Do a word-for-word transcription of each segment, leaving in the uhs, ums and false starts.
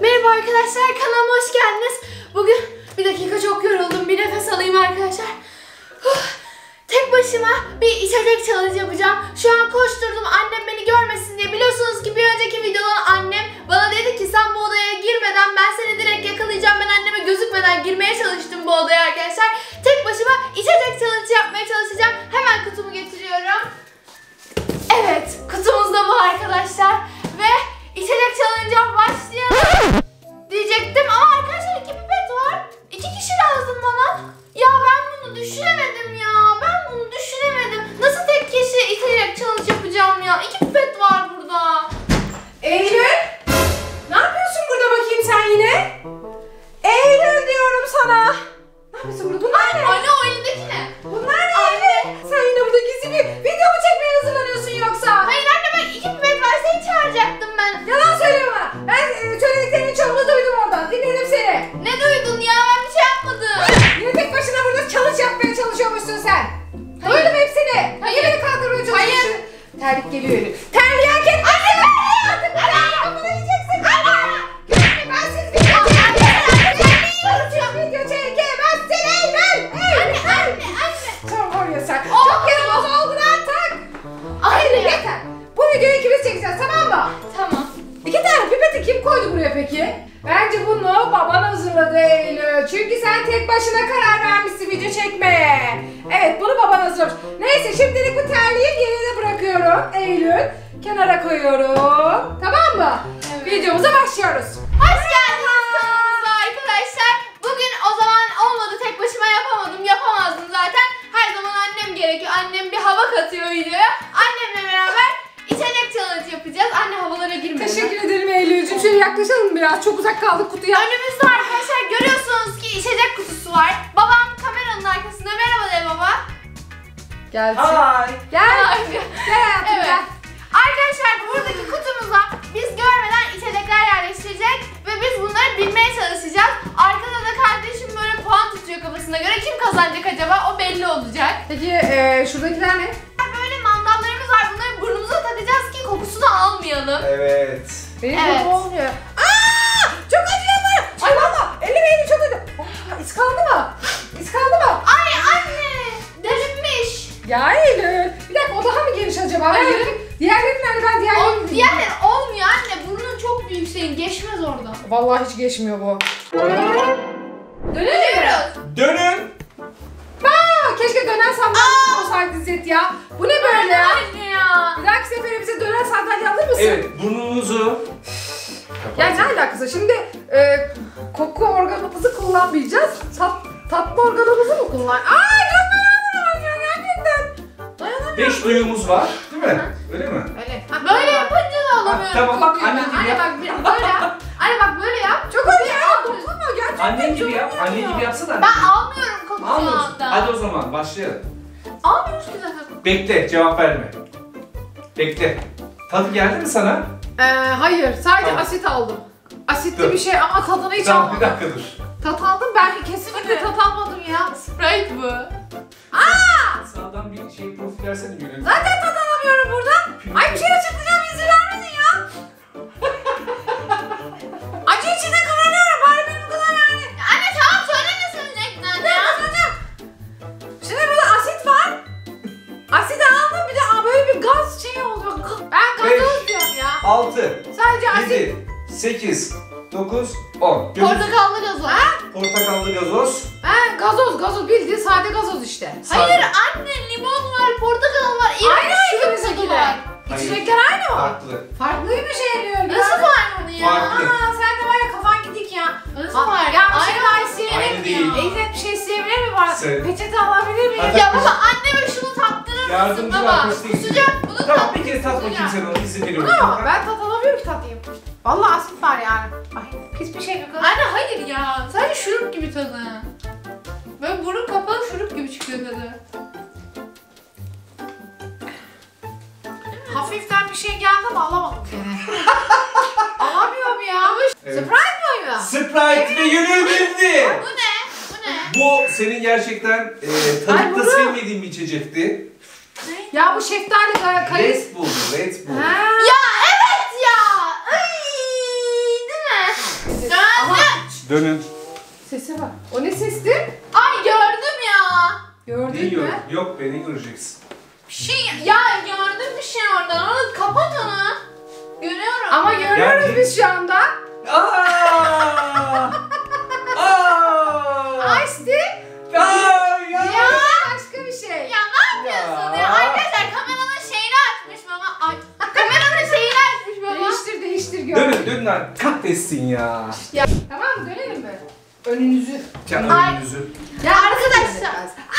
Merhaba arkadaşlar, kanalıma hoş geldiniz. Bugün bir dakika çok yoruldum. Bir nefes alayım arkadaşlar. Tek başıma bir içecek challenge yapacağım. Şu an koşturdum annem beni görmesin diye. Biliyorsunuz ki bir önceki videoda annem bana dedi ki sen bu odaya girmeden ben seni direkt yakalayacağım. Ben anneme gözükmeden girmeye çalıştım bu odaya arkadaşlar. Tek başıma içecek challenge yapmaya çalışacağım. Hemen kutumu getiriyorum. Evet, kutumuz da bu arkadaşlar. Ve içecek challenge'a başlayalım diyecektim ama arkadaşlar iki pipet var. İki kişi lazım bana. Ya ben bunu düşünemedim ya. Ben bunu düşünemedim. Nasıl tek kişi içecek challenge yapacağım ya? İki pipet var burada. Eylül! Ne yapıyorsun burada bakayım sen yine? Eylül diyorum sana. Ne yapıyorsun burada? Bunlar ne? Anne o elindeki ne? Bunlar ne Eylül? Sen yine burada gizli bir video mu çekmeye hazırlanıyorsun yoksa? Hayır anne ben iki pipet var seni çağıracaktım ben. Yalan söyleme bana. Ben e, söylediklerinin çoğunu duydum oradan. Dinledim seni. Ne duydun ya? Ben bir şey yapmadım. Yine tek başına burada challenge yapmaya çalışıyormuşsun sen. Hayır. Duydum hepsini. Hayır. Yine beni kandırmaya çalışıyorsun. Hayır. Terlik geliyor Eylül. Terliği hak etmişsin. Artık bu terliği kafana yiyeceksin. Görüşmek ben siz video çekemezsin Eylül. Anne anne anne. Tamam oraya sen. Çok yaramaz oldun artık. Anne. Yeter. Bu videoyu ikimiz çekeceğiz tamam mı? Tamam. İki tane pipeti kim koydu buraya peki? Bence bunu baban hazırladı Eylül. Çünkü sen tek başına karar vermişsin video çekmeye. Evet bunu baban hazırlamış. Neyse şimdilik bu terliği geride bırakıyorum Eylül. Kenara koyuyorum. Tamam mı? Evet. Videomuza başlıyoruz. Hoş geldiniz kanalımıza arkadaşlar. Bugün o zaman olmadı tek başıma yapamadım. Yapamazdım zaten. Her zaman annem gerekiyor. Annem bir hava katıyor videoya. Annemle beraber içecek challenge yapacağız. Anne havalara girmedi. Teşekkür ederim Eylül'cüğüm. Şöyle yaklaşalım biraz. Çok uzak kaldık kutuya. Önümüzde arkadaşlar görüyorsunuz ki içecek kutusu var. Babam kameranın arkasında. Merhaba de baba. Gel. Ay. Gel. Ay. Gel hayatım Evet. gel. Arkadaşlar buradaki kutumuza biz görmeden içecekler yerleştirecek ve biz bunları bilmeye çalışacağız. Arkada da kardeşim böyle puan tutuyor kafasına göre. Kim kazanacak acaba? O belli olacak. Peki ee, şuradakiler ne? Böyle mandallarımız var. Bunları burnumuza takacağız ki kokusunu almayalım. Evet. Benim Evet. evet. olmuyor. Aa! Çok acıyor bana. Ay valla. Elim elim çok acıyor. Oh, iz kaldı mı? İz kaldı mı? Ay anne! Delinmiş. Ya Eylül. Bir dakika o daha mı geniş acaba? Hayır. Ben diğerleri nerede? Ben diğerlerini O, bilmiyorum. diğerleri olmuyor anne. Burnun çok büyük senin. Geçmez oradan. Vallahi hiç geçmiyor bu. Dönelim mi? Dönüyoruz. Dönün. Aa, keşke dönen sandalye olsaydı İzzet ya. Bu ne böyle ya? Anne ya. Bir dahaki sefere bize dönen sandalye alır mısın? Evet, burnunuzu Ya ne alakası? Şimdi e, koku organımızı kullanmayacağız. Tat, tatlı organımızı mı kullan? Aa çok fena vuruyor ya gerçekten. Dayanamıyorum. beş duyumuz var, değil mi? Öyle mi? Öyle. Ha, Böyle yapınca da alamıyorum. Ha, tamam, bak, kokuyu anne ben. gibi Anne yap. bak bir- böyle yap. Anne bak böyle yap. Çok acı ya. Dokunma gerçekten. Annen gibi çok yap, acıyor. annen gibi yapsana. Ben almıyorum kokusunu Almıyorsun. hatta. Hadi o zaman başlayalım. Almıyoruz ki zaten. Bekle, cevap verme. Bekle. Tadı geldi mi sana? Ee, hayır sadece Tamam. asit aldım. Asitli Dur. bir şey ama tadını hiç Tamam, bir almadım. dakika dur. Tat aldım ben kesinlikle tat almadım ya. Sprite bu. Sağdan bir şey profil versene görelim. Zaten tat alamıyorum buradan. Ay bir şey açıklayacağım izin vermedin ya. Acı içinde kıvranıyorum bari benim kadar yani. Anne tamam söylemesin renkten Ne ya. yapacağım? Şimdi burada asit var. Asit aldım bir de aa, böyle bir gaz şeyi oldu. Ben Beş. gazoz diyorum ya. altı, Sadece asit. yedi, sekiz, dokuz, on. Göz- Portakallı gazoz. Portakallı gazoz. Ben gazoz gazoz bildiğin sade gazoz işte. Hayır anne limon var, portakal var, Aynı iğrenç şurup tadı ikimizinkiler. var. Hayır. İçecekler aynı mı? Farklı. Farklıymış Eylül. Nasıl farklı ya? Farklı. Aa sen de var ya kafan gidik ya. Nasıl Aa, farklı? ya bir şey Aynı daha mı? isteyebilir Aynı miyim? değil. Eylül bir şey isteyebilir mi? Var? Söyle. Peçete alabilir miyim? Hadi. Ya baba anneme şunu tattırır mısın Yardımcı baba? arkadaş değil. Kusacak bunu Tamam tat- bir kere tat bakayım kusacak. sen onu izin veriyorum. Bunu ben tat alamıyorum ki tatayım. Vallahi asit var yani. Ay pis bir şey yok. Anne hayır ya. Sadece şurup gibi tadı. Böyle burun kapalı şurup gibi çıkıyor tadı. Hafiften bir şey geldi ama alamadım gene. Alamıyorum ya. Evet. Sprite mi oyunu? Sprite ve Gönül bildi. Bu ne? Bu ne? Bu senin gerçekten e, Ay, tadıkta bunu- sevmediğin bir içecekti. Ya bu şeftali kar- kayısı. Red Bull, Red Bull. Ha. Ya evet ya. Ay, değil mi? Dönün. Sese bak. O ne sesti? Ay gördüm ya. Gördün Neyi mü? gör? Yok beni göreceksin. Bir şey ya gördüm bir şey oradan. Onu kapat onu. Görüyorum. Ama görüyoruz Yani- biz şu anda. Aa! Aa! Ice Aa! Ya! ya başka bir şey. Ya ne yapıyorsun ya? Ya. Arkadaşlar kameranın şeyini açmış baba. Ay, kameranın şeyini açmış baba. Değiştir değiştir gör. Dönün dönün lan. Kahretsin ya. Tamam mı? Dönelim mi? Önünüzü. Canım Ay. önünüzü. Ya Arkadaşlar.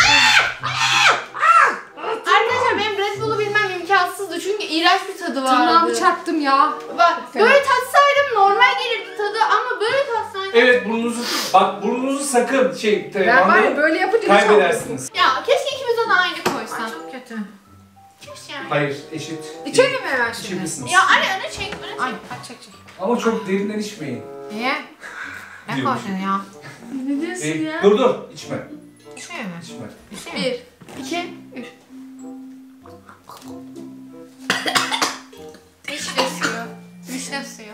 Arkadaşlar benim Red Bull'u bilmem imkansızdı çünkü iğrenç bir tadı vardı. Tırnağımı çaktım ya. Bak, böyle tatsaydım normal gelirdi tadı ama böyle tatsaydım. Evet burnunuzu bak burnunuzu sakın şey Ben var ya mandalı böyle yapınca hiç olmuyor. kaybedersiniz. Ya keşke ikimize de aynı koysan. Çok kötü. Keşke. Hayır eşit. İçelim mi hemen şimdi? İçebilirsiniz. Ya anne öne çek, öne çek. Ay hadi çek çek. Ama çok derinden içmeyin. Niye? Ne Diyormuş. koydun ya? Ne diyorsun Ee, ya? dur dur içme. Şey mi? İçme. Bir, iki, üç. Vişne suyu. Vişne suyu.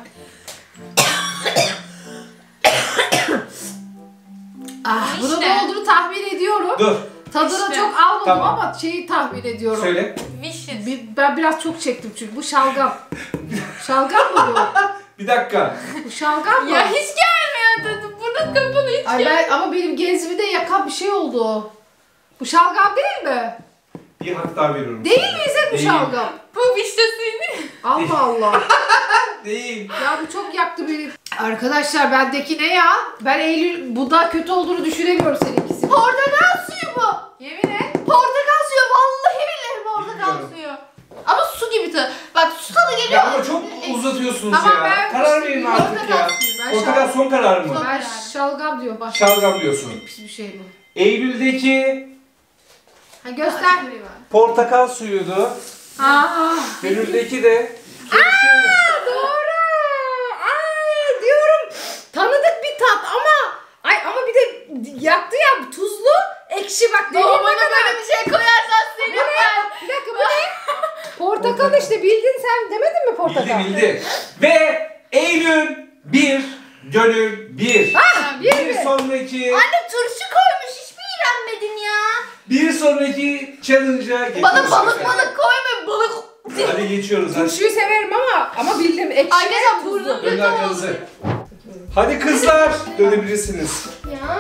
Ah, bunun İşte. ne olduğunu tahmin ediyorum. Dur. Tadını İşte. çok almadım Tamam. ama şeyi tahmin ediyorum. Söyle. Vişne. Bir- ben biraz çok çektim çünkü bu şalgam. Şalgam mı bu? Bir dakika. Bu şalgam mı? Ya hiç gelmiyor tadı. Bunun kapalı hiç Ay gelmiyor. ben ama benim gezimi de yakan bir şey oldu. Bu şalgam değil mi? Bir hak daha veriyorum. Değil mi İzzet bu Değil. şalgam? Bu vişne suyu. Allah Allah. Değil. Ya bu çok yaktı beni. Arkadaşlar bendeki ne ya? Ben Eylül bu da kötü olduğunu düşünemiyorum seninkisi. Portakal suyu bu. Yemin et. Portakal suyu. Vallahi billahi portakal Bilmiyorum. suyu. Ama su gibi tadı. Bak su tadı geliyor. Ya ama çok uzatıyorsunuz Tamam, ya. ben- Karar verin artık Portakal ya. suyu, ben Portakal son karar mı? Son- Ben şalgam diyorum. Başka Şalgam diyorsun. pis bir şey bu. Eylül'deki Ha göster. portakal suyuydu. Aa. Gönül'deki de Doğru. Ay diyorum. Tanıdık bir tat ama ay ama bir de yaktı ya tuzlu ekşi bak dediğim Baba ne bana kadar. böyle bir şey koyarsan seni ben. Bir dakika bu ne? Portakal işte bildin sen demedin mi portakal? bildi bildi. Ve Eylül bir, Gönül bir. Ah, bir Bir mi? sonraki Anne turşu koymuş. Hiç mi iğrenmedin ya? bir sonraki challenge'a geçiyoruz. Bana balık efendim. balık koyma. Balık. Hadi geçiyoruz hadi. Turşuyu severim ama ama bildim ekşi. Arkadaşlar tuzlu. burnum Dönün kötü arkanızı. oldu. Hadi kızlar dönebilirsiniz. Ya.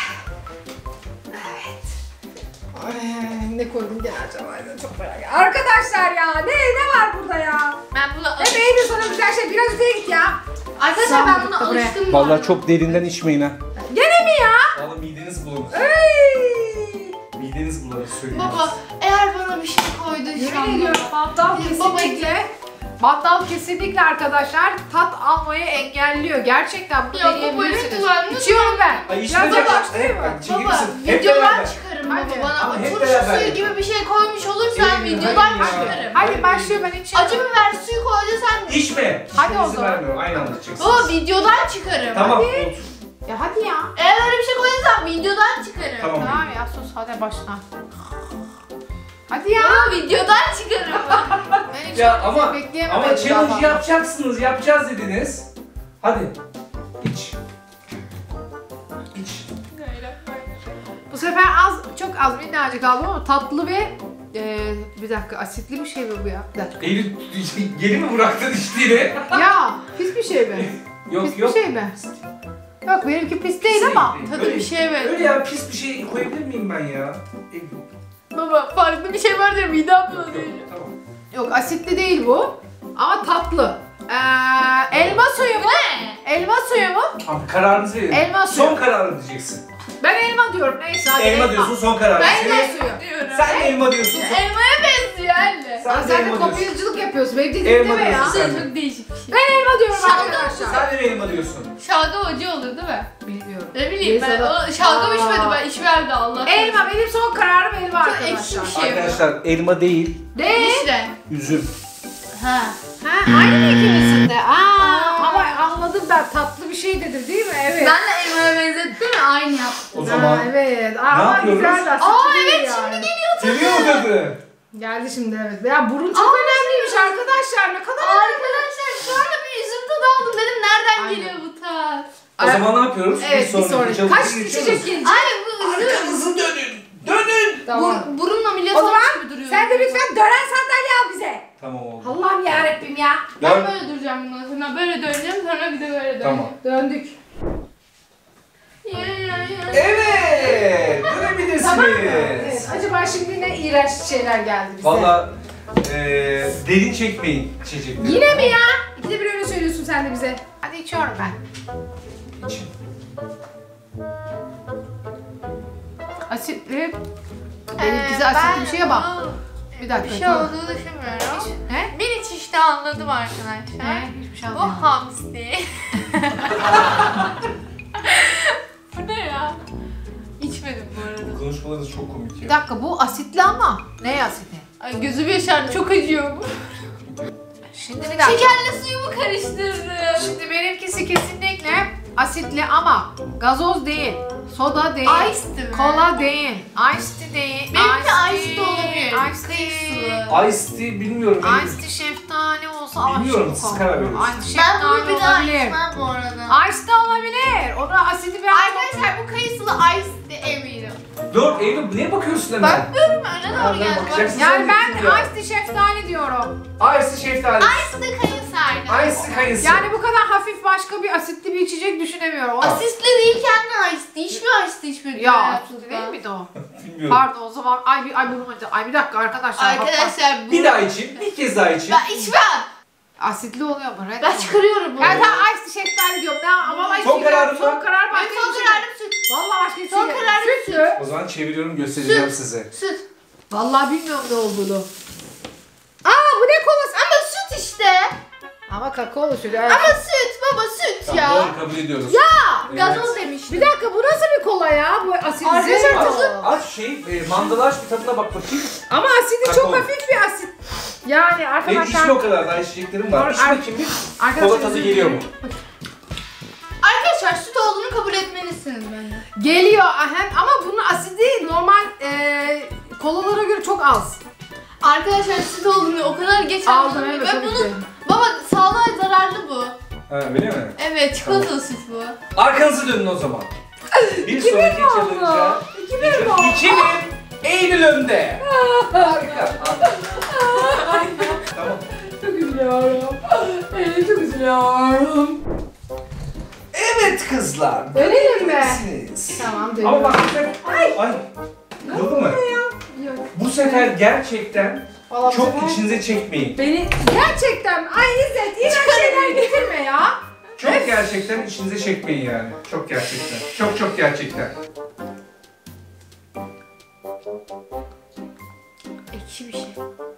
Ay, ne koydum gene acaba? Çok merak ediyorum. Arkadaşlar ya ne ne var burada ya? Ben bunu Hep Eylül sana güzel şey biraz öteye git ya. Arkadaşlar ben buna Sağ ol, buraya. alıştım. bu arada. çok derinden içmeyin ha. Gene mi ya? Vallahi mideniz bulanır. Ay. Mideniz bulanır söyleyeyim. Baba eğer bana bir şey koydu şu Yemin an. ediyorum battal Ya baba- kesinlikle battal kesinlikle arkadaşlar tat almayı engelliyor. Gerçekten bunu Ya baba, deneyebilirsiniz. lütfen, lütfen. İçiyorum ben. Ay Biraz içmeyecek. abartayım mı? Hep- çekil Baba misin? Hep videodan beraber. çıkarım Hadi. baba bana. Ama hep Turşu beraber. suyu gibi bir şey koymuş olursan Eylül, videodan hadi ya. çıkarım. Hadi başlıyor ben içiyorum. Acı biber suyu koyduysan İçme. Hadi İçmenizi o zaman. vermiyorum. Aynı anda içeceksiniz. baba videodan çıkarım. Tamam. Hadi. otur. Ya hadi ya. Eğer öyle bir şey koyduysan videodan çıkarım. Tamam. Tamam ya sus hadi başla. Hadi ya. Baba videodan çıkarım. Ben hiç Ya ama bekleyemem ama Eylül challenge abla. yapacaksınız, yapacağız dediniz. Hadi. İç. İç. Bu sefer az, çok az minnacık aldım ama tatlı ve e, bir dakika asitli bir şey mi bu ya? Bir dakika. Eylül geri mi bıraktın içtiğini? Ya pis bir şey mi? Yok Pis yok. bir şey mi? Yok benimki pis değil ama Öyle- tadı bir şey ver. Öyle ya pis bir şey koyabilir miyim ben ya? Eylül. Baba farklı bir şey var diye midem Yok bulanıyor. yok tamam. yok asitli değil bu ama tatlı. Ee, elma suyu mu? Ne? Elma suyu mu? Abi kararınızı verin. Elma suyu. Son kararını diyeceksin. Ben elma diyorum neyse hadi Elma diyorsun son kararın. Ben Senin- de suyu. diyorum. Sen elma diyorsun. son- Elmaya benziyor anne. Sen Aa, de sen de elma diyorsun. kopyacılık yapıyorsun. Benim dediğim Elma deme ya. diyorsun sen. Çok değişik bir şey. Ben elma diyorum Şalgam. arkadaşlar. Sen de elma diyorsun. Şalgam acı olur değil mi? Bilmiyorum. Ne bileyim ben. Neyse, O şalgam Aa. içmedim ben. İçmem de Allah. Elma benim son kararım elma Çok arkadaşlar. ekşi bir şey. Arkadaşlar elma değil, Ne? İşte. üzüm. Ha. Ha, aynı mı ikimizin de? Aa, Aa. ama anladım ben tatlı bir şeydir değil mi? Evet. Ben de elmaya benzettim mi? Aynı yaptım. O zaman Ha, evet. Aa, ama yapıyoruz? güzel de asitli Aa değil evet yani. şimdi geliyor tadı. Geliyor mu tadı? Geldi şimdi evet. Ya burun çok önemliymiş arkadaşlar. Ne kadar Arkadaşlar şu anda bir üzüm tadı aldım. Dedim nereden Aynen. geliyor bu tat? O zaman ne yapıyoruz? Evet, bir sonraki. challenge'a Kaç geçiyoruz. içecek gelecek? Ay bu Arkanızı dönün. Dönün. Tamam. Bur, burun ameliyatı O zaman olmuş gibi duruyor. sen de lütfen dönen sandalye al bize. Tamam oldu. Allah'ım yarabbim ya. Ben Dön. böyle duracağım bundan sonra. Böyle döneceğim sonra bir de böyle döneceğim. Tamam. Döndük. Ya, ya, ya. Evet. Dönebilirsiniz. Tamam mı? Evet. Acaba şimdi ne iğrenç şeyler geldi bize? Valla eee derin çekmeyin içecekleri. Yine mi ya? İkide bir öyle söylüyorsun sen de bize. Hadi içiyorum ben. İçin. Asitli. Ee, bize asitli bir şey ben yapma. bu- Bir dakika. Bir şey dur. olduğunu düşünmüyorum. Ne? Bir iç işte anladım arkadaşlar. Ne? Hiçbir şey Bu anlamadım. hamsi. Bu ne ya? İçmedim bu arada. Konuşmalarınız çok komik Bir ya. dakika bu asitli ama. Ne asitli? Ay gözüm yaşardı, çok acıyor bu. Şimdi bir dakika. Şekerle suyumu karıştırdım. Şimdi benimkisi kesinlikle asitli ama gazoz değil, soda değil, Ice tea mi? kola değil, ice tea değil. Benimki ice ice tea olabilir. Ice tea. Ice tea bilmiyorum. Ice tea şeftali olsa ama Bilmiyorum, çok siz karar oldu. veriyorsunuz. Ice Ben bunu şeftali bir daha olabilir. içmem bu arada. Ice tea olabilir. O da asidi bir Arkadaşlar bu kayısılı ice tea eminim. Dur Eylül neye bakıyorsun hemen? Bakmıyorum öne doğru Nereden geldi. bakacaksın? Yani ben Sen de ice tea şeftali diyorum. Ice şeftali. Ice tea kayısı arkadaşlar. Ice kayısı. Yani bu kadar hafif başka bir asitli bir içecek düşünemiyorum. O Asistli değilken de ice tea. Hiç mi ice tea içmedik? ya hayatımızda? asitli değil miydi o? Bilmiyorum. Pardon o zaman ay bir ay burnum acıdı. Ay bir dakika arkadaşlar. bak, bak. Arkadaşlar bu... Bir daha için, bir kez daha için. Ben içmem. Asitli oluyor mu? Red Ben mi? çıkarıyorum bunu. Ben daha ice şeftali diyorum. Ne ama ben Son kararın son mı? karar başka Benim son bir şey. kararım süt. Vallahi başka bir şey. Son değil. kararım Süt süt. mü? O zaman çeviriyorum, göstereceğim size. Süt. Vallahi bilmiyorum ne olduğunu. Aa bu ne kolası? Ama süt işte. Ama kakaolu süt. Evet. Ama süt baba süt Tamam, ya. doğru kabul ediyoruz. Ya Evet. gazoz demiştim. Bir dakika bu nasıl bir kola ya? Bu asitli. Arkadaşlar, Aa. tadı- Aç şey, e, mandalı aç bir tadına bak bakayım. Ama asidi çok Kakao. hafif bir asit. Yani Benim arkadaşlar. içme o kadar daha içeceklerim var. Ar- İç ar- bakayım bir. Arkadaşlar, Kola tadı özür geliyor mu? dilerim. Arkadaşlar süt olduğunu kabul etmelisiniz bence. Geliyor hem ama bunun asidi normal e, kolalara göre çok az. Arkadaşlar süt olduğunu o kadar geç Aldım, anladım. evet, Ve tabii bunu ki. baba sağlığa zararlı bu. Ha öyle mi? Evet çikolatalı süt bu. Arkanızı dönün o zaman. Bir sonraki challenge'a. İki bir mi oldu? İki bir. Eylül önde. Harika. Tamam. Çok üzülüyorum. Evet, çok üzülüyorum. Evet kızlar. Dönelim mi? dönebilirsiniz. Tamam Ama dönüyorum. bak bu sefer... Ay. Ay. Kırıldı mı? Yok. Bu sefer gerçekten Vallahi bu çok sefer- içinize çekmeyin. Beni gerçekten ay İzzet iğrenç şeyler getirme ya. Çok gerçekten içinize çekmeyin yani. Çok gerçekten. Çok çok gerçekten. Ekşi bir şey.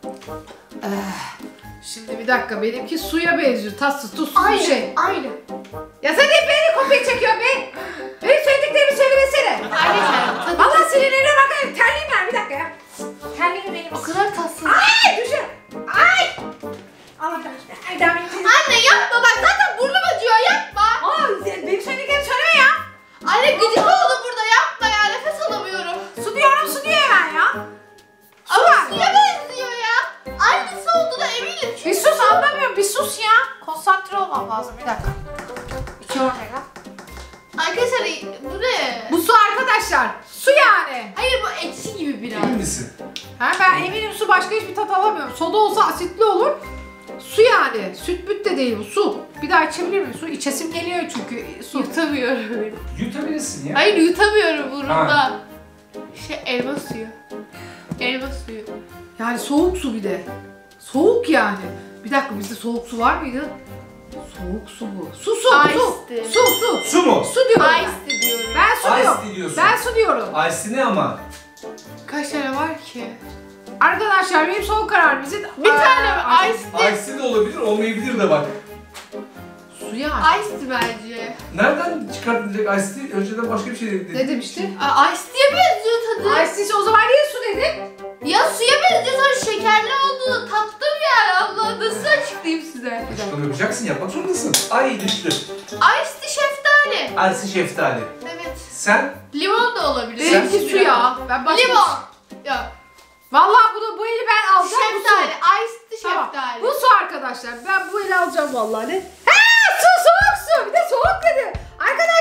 Şimdi bir dakika benimki suya benziyor. Tatsız tuzsuz Aynı bir şey. Aynı. Ya sen hep beni kopya çekiyorsun be. Benim söylediklerimi söylemesene. Arkadaşlar tadı Vallahi sinirleniyorum arkadaşlar. Terliyim ben bir dakika ya. Terliyim benim. o kadar tatsız. Ay düşün. Ay. Allah kahretsin. Ay devam edeceğiz. Anne yapma bak zaten burnum acıyor yapma. Aa İzzet benim söylediklerimi söyleme ya. Anne gıcık oldu burada yapma ya nefes alamıyorum. Su diyorum su diyor hemen ya. Su Ama var. suya benziyor ya. Aynısı olduğuna eminim çünkü. Bir sus anlamıyorum. Bir sus ya. Konsantre olmam lazım. Bir dakika. İçiyorum tekrar. Arkadaşlar bu ne? Bu su arkadaşlar. Su yani. Hayır bu ekşi gibi biraz. Emin misin? Ha, ben eminim su başka hiçbir tat alamıyorum. Soda olsa asitli olur. Su yani. Süt müt de değil bu su. Bir daha içebilir miyim? Su içesim geliyor çünkü. Su. Yutamıyorum. Yutabilirsin ya. Hayır yutamıyorum burnumda. Ha. Şey elma suyu. Elma suyu. Yani soğuk su bir de. Soğuk yani. Bir dakika bizde soğuk su var mıydı? Soğuk su bu. Su su su. Ice tea. Su su. Su mu? Su diyorum ben. Ice diyorum. Ben su Ice diyorum. tea diyorsun. Ben su diyorum. Ice ne ama? Kaç tane var ki? Arkadaşlar benim son kararım. Bizi Bir tane mi? Ay, Ice tea. Ice de olabilir, olmayabilir de bak. Su yani. Ice tea bence. Nereden çıkarttın direkt Ice tea? Önceden başka bir şey dedi. Ne demişti? Aa, ice tea'ye benziyor tadı. Ice tea o zaman niye su dedin? Ya suya benziyor sonra şekerli olduğunu tattım yani abla. Nasıl açıklayayım size? Açıklama yapacaksın, yapmak zorundasın. Ay düştü. Ice tea şeftali. Ice şeftali. Evet. Sen? Limon da olabilir. Benimki Biraz. su ya. Ben başka Limon. Yok. Vallahi bunu bu eli ben alacağım. Bu su. Şeftali. Ice tea Tamam. şeftali. Bu su arkadaşlar. Ben bu eli alacağım vallahi. Ne? Ha su soğuk su. Bir de soğuk dedi. Arkadaşlar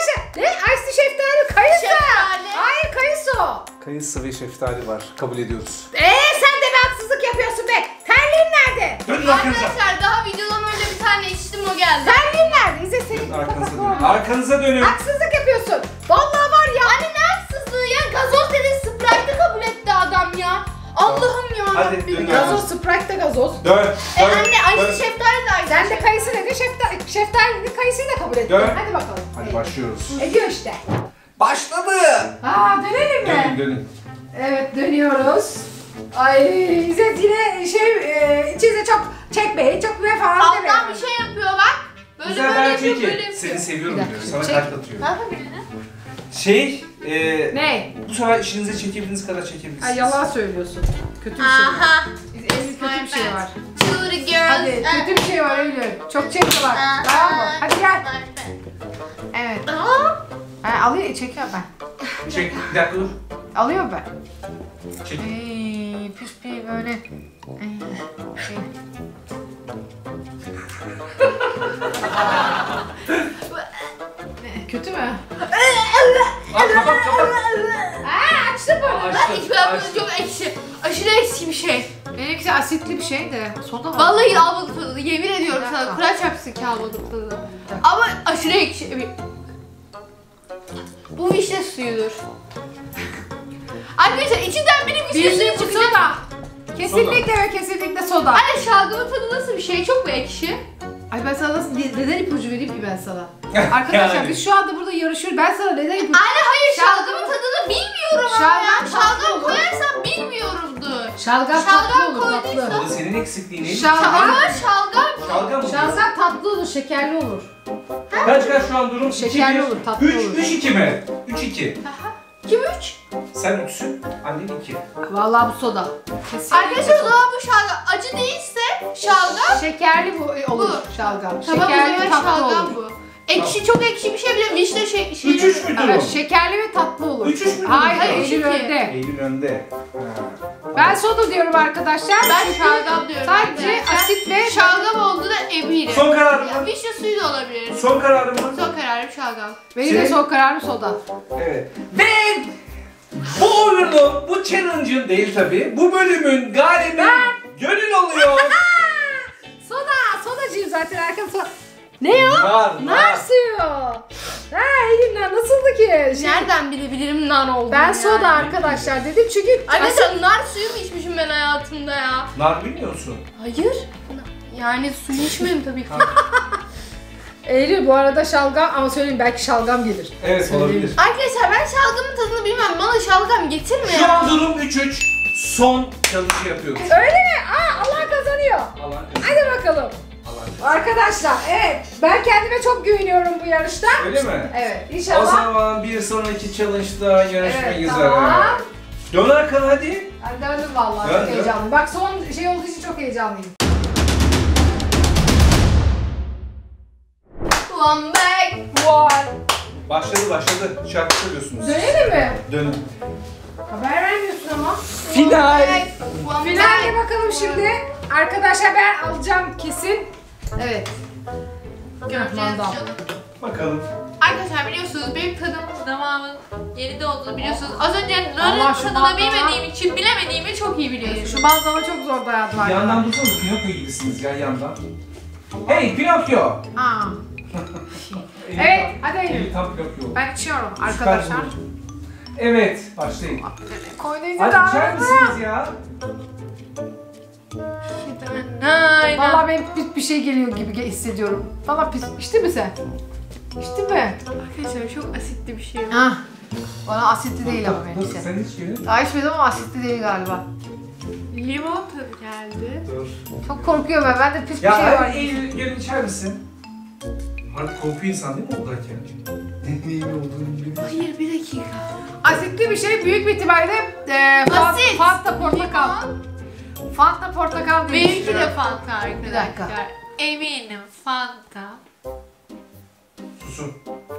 Kayısı ve şeftali var. Kabul ediyoruz. Eee sen de bir haksızlık yapıyorsun be. Terliğin nerede? Dönün arkanıza. Arkadaşlar daha videodan önce bir tane içtim o geldi. Terliğin nerede? İzzet senin Arkanıza kapak dönün. olma. Arkanıza dönün. Haksızlık yapıyorsun. Vallahi var ya. Anne ne haksızlığı ya? Gazoz dedi, Sprite'ı kabul etti adam ya. Allah'ım ya. Hadi Rabbim. dön. Gazoz, Sprite de gazoz. Dön. E Dön. anne acı Dön. şeftali de aynı. Sen de kayısı dedin, şeftali, şeftali dedin, kayısıyı da kabul ettin. Dön. Hadi bakalım. Hadi başlıyoruz. Ediyor işte. Başladı. Aa dönelim mi? Dönün dönün. Evet dönüyoruz. Ay İzzet yine şey e, içinize çok çekmeyin, çok ne falan Alttan demeyin. bir şey yapıyor bak. Böyle Güzel böyle ben yapıyor, çeki. böyle yapıyor. Seni seviyorum Bir diyor. dakika, Sana çek. kalp atıyor. Ne yapabilirim? Şey, e, Ne? bu sefer işinize çekebildiğiniz kadar çekebilirsiniz. Ay yalan söylüyorsun. Kötü bir şey var. Aha. Eylül kötü bir şey var. To the girls. Hadi kötü bir şey var Eylül. Çok çekiyorlar. Tamam mı? Hadi gel. Evet. Aa. Ha, alıyor, çekiyor ben. Çek, bir dakika dur. Alıyor ben. Çek. Ay, pis bir böyle. Ay, şey. Ne, kötü mü? Al kapat kapat. Aa, açtı böyle. Aa, Ben açtım, hiç beğenmedim, açtım. çok ekşi. Aşırı ekşi bir şey. Benimkisi asitli bir şey de. Soda var. Vallahi almadık tadı. Yemin ediyorum Bir sana. dakika. Kur'an çarpsın ki almadık tadı. Ama aşırı ekşi. Bu vişne suyudur. Arkadaşlar içinden benim vişne suyu Bildiğin bu çıkacak. soda. Kesinlikle ve kesinlikle soda. Anne şalgamın tadı nasıl bir şey? Çok mu ekşi? Ay ben sana nasıl, neden ipucu vereyim ki ben sana? Arkadaşlar Yani. biz şu anda burada yarışıyoruz. Ben sana neden ipucu... Anne hayır Şalgam- şalgamın tadını bilmiyorum ama Şalgam ya. tatlı Şalgam olur. koyarsam bilmiyorumdur. Şalgam, Şalgam tatlı olur, koyduysa- tatlı. O da senin eksikliğin neydi? Şalgam. Ama şalgam. Şalgam mı? Şalgam tatlı olur, şekerli olur. Kaç kaç şu an durum? Şekerli olur, tatlı olur. üç iki mi? üç iki. Aha. Kim üç? Sen üçsün, annen iki. Vallahi bu soda. Kesinlikle Arkadaşlar o soda. zaman bu şalgam acı değilse şalgam. Şekerli bu e, olur Bu. şalgam. Tamam o Şekerli zaman tatlı şalgam olur. bu. Ekşi çok ekşi bir şey bile vişne şey. şey üç üç mü durum? Evet, şekerli ve tatlı olur. Üç üç mü Hayır, durum? Eylül Üç iki. önde. Eylül önde. Ha. Ben soda diyorum arkadaşlar. Ben Çünkü şalgam diyorum. Sadece arkadaşlar. asit ve şalgam olduğuna eminim. Son kararım Ya, mı? vişne suyu da olabilir. Son kararım mı? Son kararım şalgam. benim de Senin- son kararım soda. Evet. Ve bu oyunun, bu challenge'ın değil tabi, bu bölümün galibi Gönül oluyor. Soda, sodacıyım zaten arkadaşlar. Soda. Ne o? Nar, Nar suyu. Ha Eylül nasıldı ki? Şey, Nereden bilebilirim nar olduğunu ben yani. soda arkadaşlar dedim çünkü Arkadaşlar nar suyu mu içmişim ben hayatımda ya? Nar bilmiyor musun? Hayır. Yani suyu içmedim tabii ki. Eylül bu arada şalgam ama söyleyeyim belki şalgam gelir. Evet Söyleyeyim. olabilir. Arkadaşlar ben şalgamın tadını bilmem. Bana şalgam getirme Şu ya. an durum üç üç. Son challenge yapıyoruz. Öyle mi? Aa Allah kazanıyor. Allah Hadi bakalım. Allah. Arkadaşlar evet ben kendime çok güveniyorum bu yarışta. Öyle mi? Evet O inşallah. zaman bir sonraki challenge'da görüşmek Evet, üzere. tamam. Dön arkana hadi. Ben döndüm vallahi Dön, çok dön. heyecanlıyım. Bak son şey olduğu için çok heyecanlıyım. One back. One. Başladı başladı. Şarkı söylüyorsunuz. Dönelim mi? Dönün. Haber vermiyorsun ama. Final. One Finale back. bakalım şimdi. Arkadaşlar ben alacağım kesin. Evet. Göreceğiz Mandal. canım. Bakalım. Arkadaşlar biliyorsunuz benim tadım damağımın yerinde olduğunu biliyorsunuz. Az önce Allah narın şu tadını bandana- bilmediğim için bilemediğimi çok iyi biliyorsunuz. Şu bazlama çok zor dayandı var. Yandan dursana, Pinokyo gibisiniz ya yandan. Hey Pinokyo. Aa. Eli Evet, tam- hadi Eylül. Eli tam Pinokyo. Ben içiyorum Süper arkadaşlar. bulur. Evet, başlayın. Koyduydu Hadi içer misiniz ya? Aynen. Valla benim pis bir şey geliyor gibi hissediyorum. Valla pis. İçtin mi sen? İçtin mi? Arkadaşlar çok asitli bir şey. Ah. Bana asitli değil ama Dur, benimki. sen hiç gelin. Daha içmedim ama asitli değil galiba. Limon tadı geldi. Dur. Çok korkuyorum ben. Bende pis bir Ya şey var. hadi Eylül gelin içer misin? Harbi korkuyor insan değil mi oradayken? Neyin olduğunu bilmiyorum. Hayır bir dakika. Asitli bir şey büyük bir ihtimalle e, Fanta, Asit. Fanta portakal. Fanta portakal diye Benimki de düşünüyorum. Fanta arkadaşlar. Bir dakika. Eminim Fanta. Susun.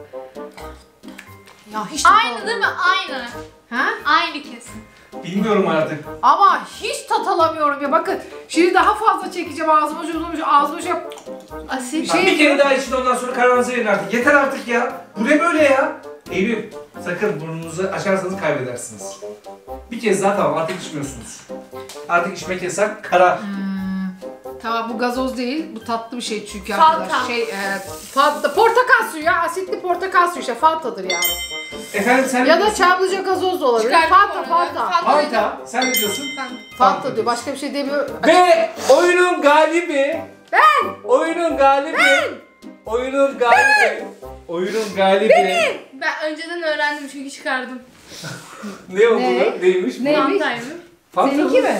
Ya hiç Aynı tat değil mi? Aynı. Ha? Aynı kesin. Bilmiyorum artık. Ama hiç tat alamıyorum ya. Bakın şimdi daha fazla çekeceğim ağzıma şey uzamış ağzıma şey. Asit. Şey bir kere daha için ondan sonra kararınızı verin artık. Yeter artık ya. Bu ne böyle ya? Eylül Sakın burnunuzu açarsanız kaybedersiniz. Bir kez daha tamam, artık içmiyorsunuz. Artık içmek yasak, karar. Tamam, bu gazoz değil. Bu tatlı bir şey çünkü Fanta. arkadaşlar. Şey, e, Fanta, portakal suyu ya. Asitli portakal suyu işte. Fanta'dır yani. Efendim sen ne Ya da diyorsun? Çamlıca gazoz da olabilir. Çıkardım Fanta, orada. Fanta. Fanta. Fanta, sen ne diyorsun? Fanta diyor. Başka bir şey demiyor. Ve oyunun galibi, Ben! oyunun galibi, oyunun galibi, oyunun galibi. Ben önceden öğrendim çünkü çıkardım. Ne oldu? Ne? Neymiş bu? Ne? Neymiş? Fantaymış. Fanta Seninki mı? mi?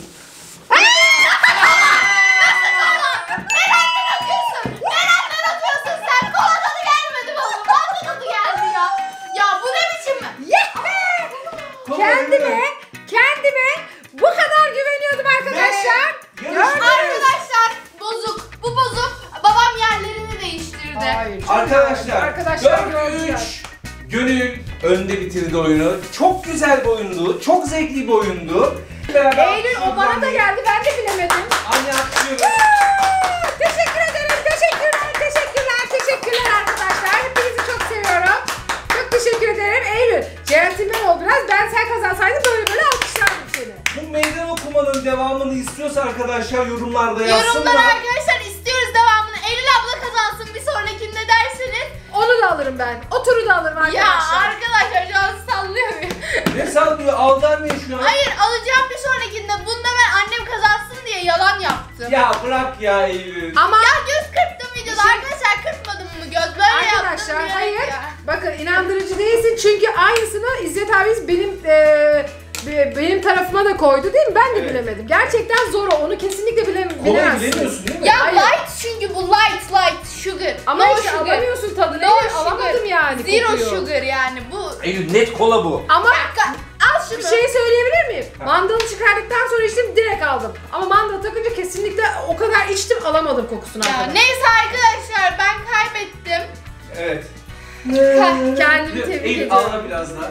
Nereden atıyorsun? Nereden atıyorsun sen? Kola tadı gelmedi bana. Fanta tadı geldi ya. Ya bu ne biçim? Kendime, kendime bu kadar güveniyordum arkadaşlar. Ve Gördünüz. yarışma- Arkadaşlar bozuk. Bu bozuk. Babam yerlerini değiştirdi. Hayır. Arkadaşlar, Arkadaşlar dört gördüler. üç Gönül önde bitirdi oyunu. Çok güzel bir oyundu. Çok zevkli bir oyundu. Beraber Eylül o bana da geldi. Ben de bilemedim. Anne atlıyorum. Aa, teşekkür ederim. Teşekkürler. Teşekkürler. Teşekkürler arkadaşlar. Hepinizi çok seviyorum. Çok teşekkür ederim. Eylül, centilmen ol biraz. Ben sen kazansaydın böyle böyle alkışlardım seni. Bu meydan okumanın devamını istiyorsa arkadaşlar yorumlarda Yorumlar yazsınlar. arkadaşlar istiyoruz devamını. Eylül abla kazansın bir sonrakinde derseniz. Onu da alırım ben. O turu da alırım arkadaşlar. Ya arkadaşlar şu an sallıyor beni. Ne sallıyor? Aldan ne şu an? Hayır alacağım bir sonrakinde. Bunda ben annem kazansın diye yalan yaptım. Ya bırak ya Eylül. Ama Ya göz kırptım videoda Şey- arkadaşlar, kırpmadım mı göz, böyle yaptım arkadaşlar diyerek hayır. ya. Bakın inandırıcı değilsin çünkü aynısını İzzet abimiz benim eee, be- benim tarafıma da koydu değil mi? Ben de Evet. bilemedim. Gerçekten zor o. Onu kesinlikle bile, Kolay bilemezsin. bilemiyorsun değil mi? Ya Hayır. light çünkü bu light light sugar. Ama no işte sugar. alamıyorsun tadını. No Eylül, sugar. alamadım yani. Zero kokuyu. sugar yani bu. Eylül net kola bu. Ama Al şunu. bir şey söyleyebilir miyim? Ha. Mandalı çıkardıktan sonra içtim direkt aldım. Ama mandalı takınca kesinlikle o kadar içtim alamadım kokusunu Ya arkadaşlar. neyse arkadaşlar ben kaybettim. Evet. Ka- Kendimi tebrik Eylül ediyorum. ağla biraz daha.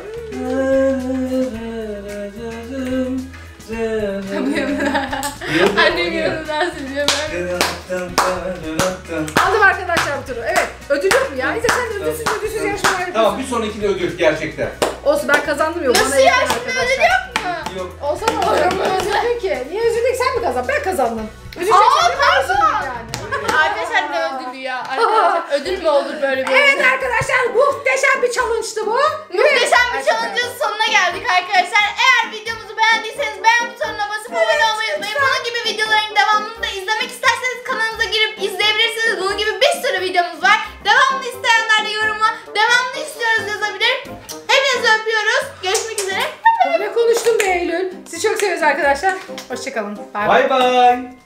Annem yanından söylüyor böyle. Aldım arkadaşlar bu turu. Evet. Ödül yok mu ya? İzzet sen ödülsüz ödülsüz yarışmalar yapıyorsun. Tamam bir sonrakinde ödül gerçekten. Olsun ben kazandım ya. Nasıl bana ya yeter şimdi arkadaşlar. ödül yok mu? Yok. Olsa ne olur ama üzüldün ki. Niye üzüldün? Sen mi kazandın? Ben kazandım. Üzülecek Aa, şey ben üzüldüm pardon. yani. Arkadaşlar ne ödülü ya? Arkadaşlar ödül mü olur böyle bir? Evet arkadaşlar muhteşem bir challenge'tı bu. Muhteşem bir Evet. challenge'ın sonuna geldik arkadaşlar. Eğer videomuzu beğendiyseniz beğen butonuna basıp abone olmayı unutmayın. Bunun gibi videoların devamını da izlemek isterseniz kanalımıza girip izleyebilirsiniz. Bunun gibi bir sürü videomuz var. Devamını isteyenler de yoruma devamını istiyoruz yazabilir. Hepinizi öpüyoruz. Görüşmek üzere. Ne konuştum be Eylül. Sizi çok seviyoruz arkadaşlar. Hoşçakalın. Bay bay. Bay bay.